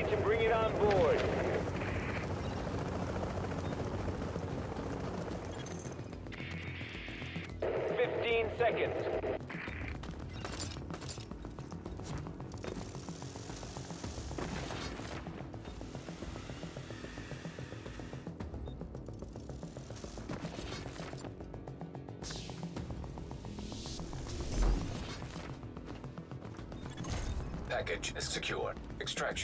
package and bring it on board. Seconds. Package is secure. Extraction.